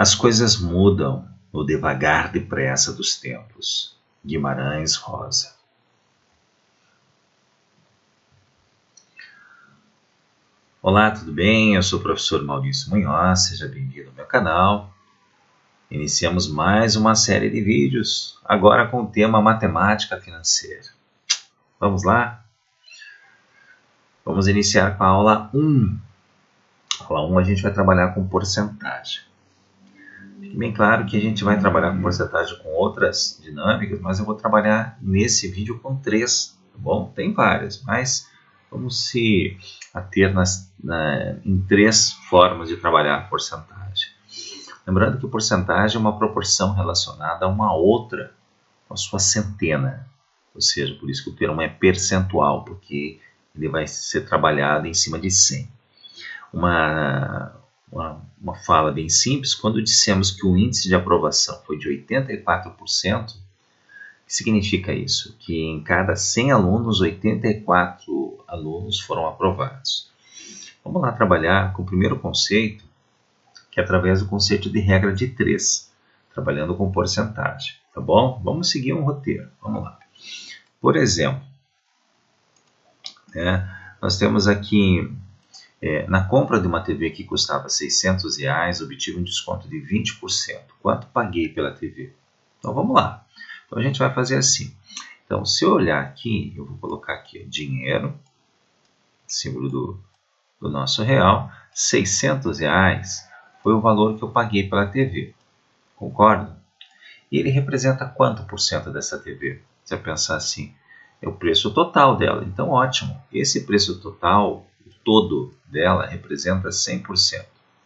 As coisas mudam no devagar depressa dos tempos. Guimarães Rosa. Olá, tudo bem? Eu sou o professor Maurício Munhoz, seja bem-vindo ao meu canal. Iniciamos mais uma série de vídeos, agora com o tema Matemática Financeira. Vamos lá? Vamos iniciar com a aula 1. Na aula 1 a gente vai trabalhar com porcentagem. Fique bem claro que a gente vai trabalhar com porcentagem com outras dinâmicas, mas eu vou trabalhar nesse vídeo com 3, tá bom? Tem várias, mas vamos se ater em 3 formas de trabalhar a porcentagem. Lembrando que porcentagem é uma proporção relacionada a uma outra, a sua centena. Ou seja, por isso que o termo é percentual, porque ele vai ser trabalhado em cima de 100. Uma fala bem simples, quando dissemos que o índice de aprovação foi de 84%, o que significa isso? Que em cada 100 alunos, 84 alunos foram aprovados. Vamos lá trabalhar com o primeiro conceito, que é através do conceito de regra de 3, trabalhando com porcentagem, tá bom? Vamos seguir um roteiro, vamos lá. Por exemplo, nós temos aqui, na compra de uma TV que custava R$600, obtive um desconto de 20%. Quanto paguei pela TV? Então vamos lá. Então a gente vai fazer assim. Então se eu olhar aqui, eu vou colocar aqui dinheiro, símbolo do nosso real, R$600 foi o valor que eu paguei pela TV. Concorda? E ele representa quanto por cento dessa TV? Você vai pensar assim, é o preço total dela. Então ótimo, esse preço total, o todo dela, representa 100%.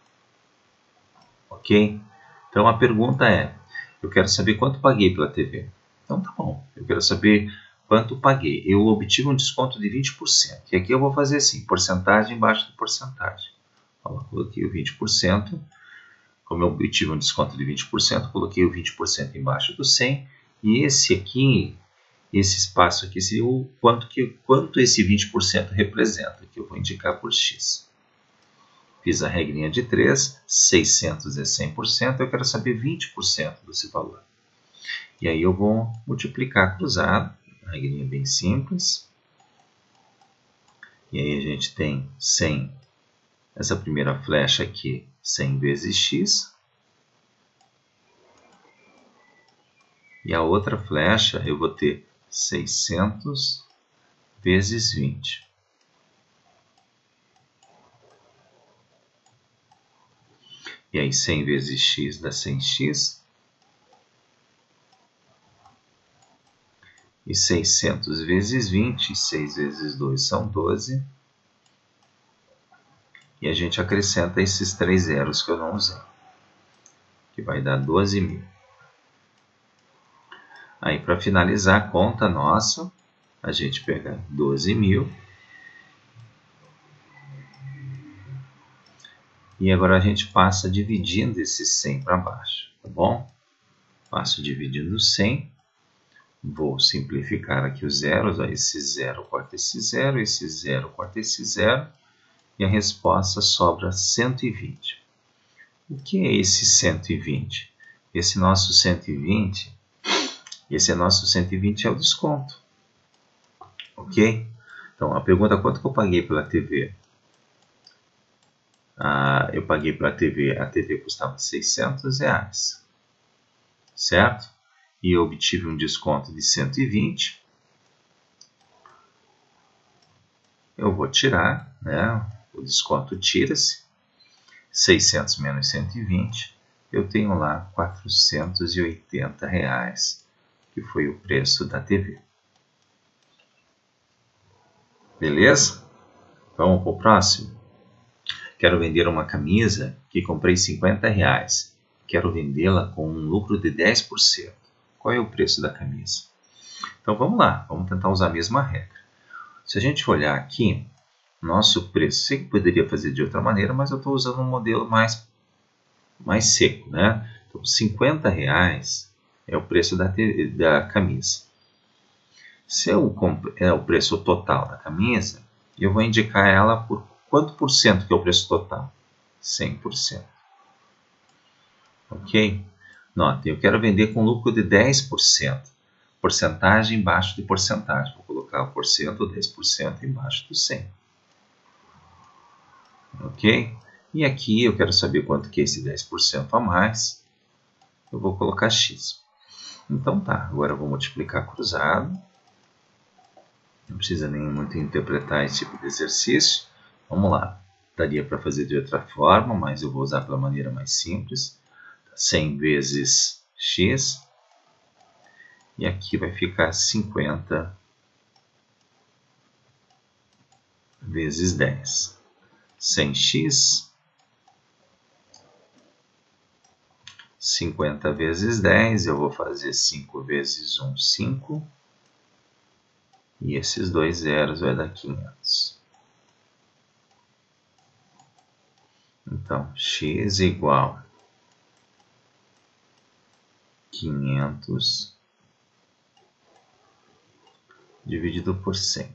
Ok? Então a pergunta é, eu quero saber quanto paguei pela TV. Então tá bom, eu quero saber quanto paguei. Eu obtive um desconto de 20%. E aqui eu vou fazer assim, porcentagem embaixo de porcentagem. Ó, coloquei o 20%. Como eu obtive um desconto de 20%, coloquei o 20% embaixo do 100. E esse aqui, esse espaço aqui, seria o quanto esse 20% representa, que eu vou indicar por X. Fiz a regrinha de 3, 600 é 100%, eu quero saber 20% desse valor. E aí eu vou multiplicar cruzado, a regrinha bem simples. E aí a gente tem 100, essa primeira flecha aqui, 100 vezes x. E a outra flecha eu vou ter 600 vezes 20. E aí 100 vezes x dá 100x. E 600 vezes 20, 6 vezes 2 são 12. E a gente acrescenta esses 3 zeros que eu não usei, que vai dar 12.000. Aí para finalizar a conta nossa, a gente pega 12.000. E agora a gente passa dividindo esse 100 para baixo, tá bom? Passo dividindo 100. Vou simplificar aqui os zeros, ó, esse 0 corta esse 0, esse 0 corta esse 0, e a resposta sobra 120. O que é esse 120? Esse nosso 120 é o desconto. Ok? Então, a pergunta, quanto que eu paguei pela TV? Eu paguei pela TV, a TV custava R$600, certo? E eu obtive um desconto de 120. Eu vou tirar, né? O desconto tira-se. 600 menos 120, eu tenho lá R$480, que foi o preço da TV. Beleza? Vamos para o próximo. Quero vender uma camisa que comprei R$50. Quero vendê-la com um lucro de 10%. Qual é o preço da camisa? Então vamos lá, vamos tentar usar a mesma regra. Se a gente olhar aqui, nosso preço, sei que poderia fazer de outra maneira, mas eu estou usando um modelo mais seco, né? Então R$50 é o preço da camisa. Se é o preço total da camisa, eu vou indicar ela por quanto por cento que é o preço total? 100%. Ok? Note, eu quero vender com lucro de 10%. Porcentagem embaixo de porcentagem. Vou colocar o porcento, 10% embaixo do 100. Ok? E aqui eu quero saber quanto que é esse 10% a mais. Eu vou colocar X. Então tá, agora eu vou multiplicar cruzado. Não precisa nem muito interpretar esse tipo de exercício. Vamos lá. Daria para fazer de outra forma, mas eu vou usar pela maneira mais simples. 100 vezes X. E aqui vai ficar 50 vezes 10. 100x, 50 vezes 10, eu vou fazer 5 vezes 1, 5. E esses dois zeros vai dar 500. Então, x igual 500 dividido por 100.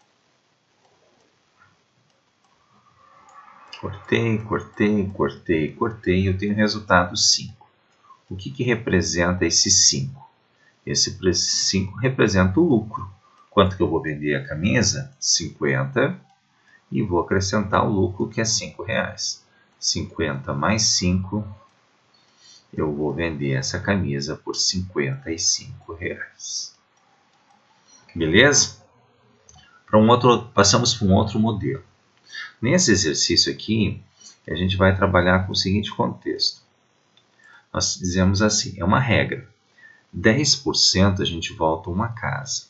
Cortei, cortei, cortei, cortei, eu tenho resultado 5. O que representa esse 5? Esse 5 representa o lucro. Quanto que eu vou vender a camisa? 50. E vou acrescentar o lucro, que é R$5. 50 mais 5, eu vou vender essa camisa por R$55. Beleza? Passamos para um outro modelo. Nesse exercício aqui, a gente vai trabalhar com o seguinte contexto. Nós dizemos assim, é uma regra. 10% a gente volta uma casa.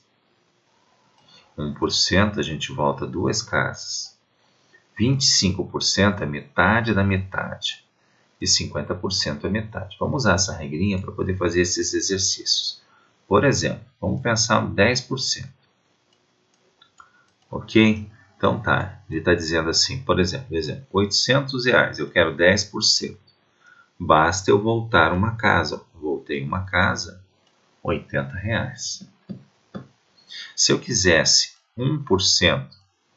1% a gente volta duas casas. 25% é metade da metade. E 50% é metade. Vamos usar essa regrinha para poder fazer esses exercícios. Por exemplo, vamos pensar no 10%. Ok? Então tá, ele está dizendo assim, por exemplo, R$800, eu quero 10%. Basta eu voltar uma casa. Voltei uma casa, R$80. Se eu quisesse 1%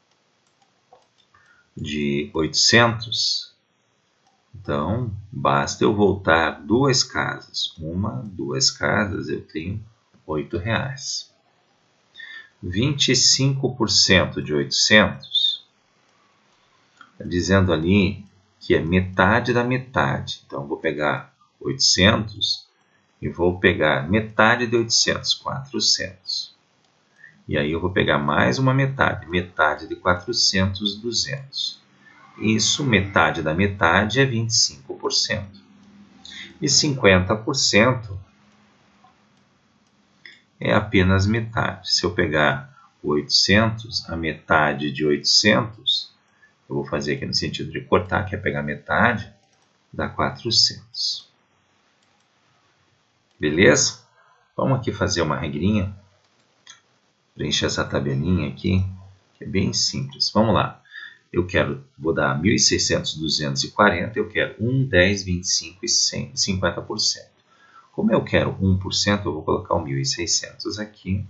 de 800, então basta eu voltar duas casas. Duas casas, eu tenho R$8. 25% de 800, está dizendo ali que é metade da metade. Então, eu vou pegar 800 e vou pegar metade de 800, 400. E aí eu vou pegar mais uma metade, metade de 400, 200. Isso, metade da metade é 25%. E 50% é apenas metade. Se eu pegar 800, a metade de 800, eu vou fazer aqui no sentido de cortar, que é pegar metade, dá 400. Beleza? Vamos aqui fazer uma regrinha. Preencher essa tabelinha aqui, que é bem simples. Vamos lá. Vou dar 1.600, 240, eu quero 1, 10, 25 e 100, 50%. Como eu quero 1%, eu vou colocar o 1.600 aqui.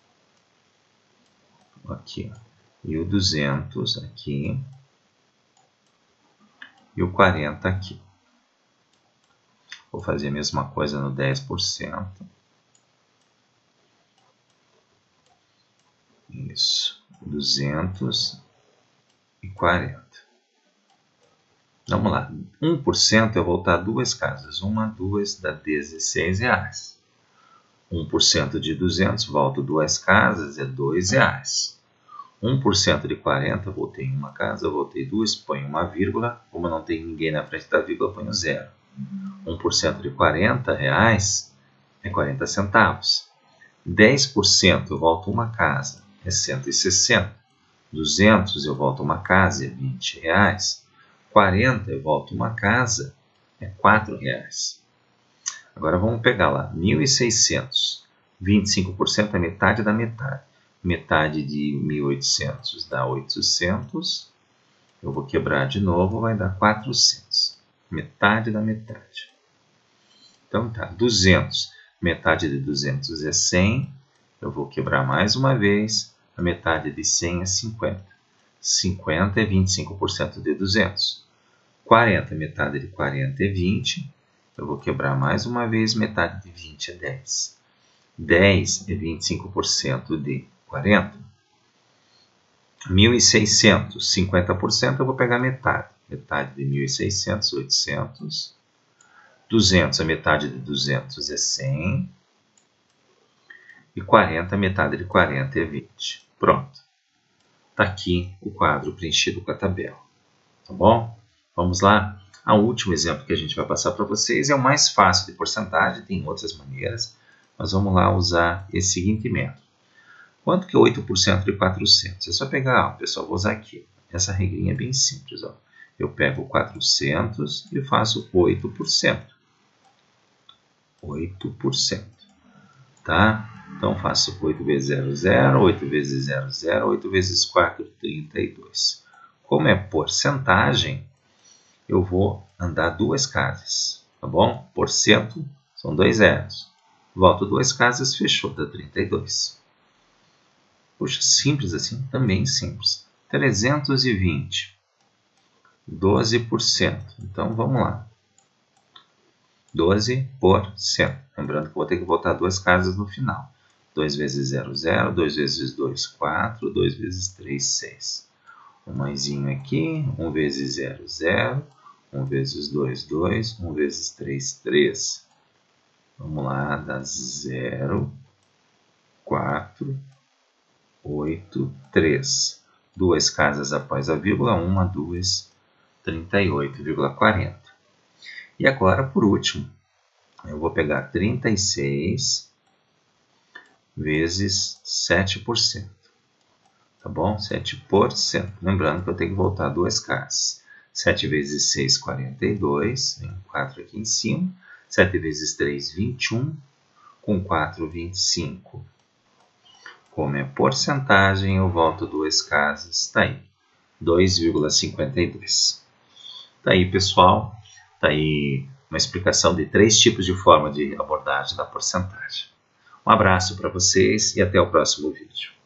Aqui. E o 200 aqui. E o 40 aqui. Vou fazer a mesma coisa no 10%. Isso. 240. Vamos lá. 1% eu vou voltar duas casas. Uma, duas, dá R$16. 1% de 200, volto duas casas, é R$2. 1% de 40, voltei em uma casa, voltei duas, ponho uma vírgula. Como não tem ninguém na frente da vírgula, ponho 0. 1% de R$40 é 40 centavos. 10% eu volto uma casa, é 160. 200 eu volto uma casa, é R$20. 40 eu volto uma casa, é R$4. Agora vamos pegar lá, 1.600. 25% é metade da metade. Metade de 1.800 dá 800. Eu vou quebrar de novo, vai dar 400. Metade da metade. Então tá, 200. Metade de 200 é 100. Eu vou quebrar mais uma vez. A metade de 100 é 50. 50 é 25% de 200. 40, metade de 40 é 20. Eu vou quebrar mais uma vez, metade de 20 é 10. 10 é 25% de 40. 1.600, 50%, eu vou pegar metade. Metade de 1.600, 800. 200, a metade de 200 é 100. E 40, a metade de 40 é 20. Pronto. Está aqui o quadro preenchido com a tabela. Tá bom? Vamos lá. O último exemplo que a gente vai passar para vocês é o mais fácil de porcentagem, tem outras maneiras, mas vamos lá usar esse seguinte método. Quanto que é 8% de 400? É só pegar, pessoal, vou usar aqui. Essa regrinha é bem simples. Ó. Eu pego 400 e faço 8%. 8%. Tá? Então, faço 8 vezes 0, 0, 8 vezes 0, 0, 8 vezes 4, 32. Como é porcentagem, eu vou andar duas casas, tá bom? Porcento são 2 zeros. Volto duas casas, fechou, dá 32. Puxa, simples assim? Também simples. 320. 12%. Então, vamos lá. 12%. Lembrando que vou ter que voltar duas casas no final. 2 vezes 0, 0. 2 vezes 2, 4. 2 vezes 3, 6. Um maisinho aqui. 1 vezes 0, 0. 1 vezes 2, 2. 1 vezes 3, 3. Vamos lá, dá 0, 4, 8, 3. Duas casas após a vírgula, 1, 2, 38,40. E agora, por último, eu vou pegar 36 vezes 7%. Tá bom? 7%. Lembrando que eu tenho que voltar duas casas. 7 vezes 6, 42. Tem 4 aqui em cima. 7 vezes 3, 21. Com 4, 25. Como é porcentagem, eu volto duas casas. Está aí. 2,52. Está aí, pessoal. Está aí uma explicação de 3 tipos de forma de abordagem da porcentagem. Um abraço para vocês e até o próximo vídeo.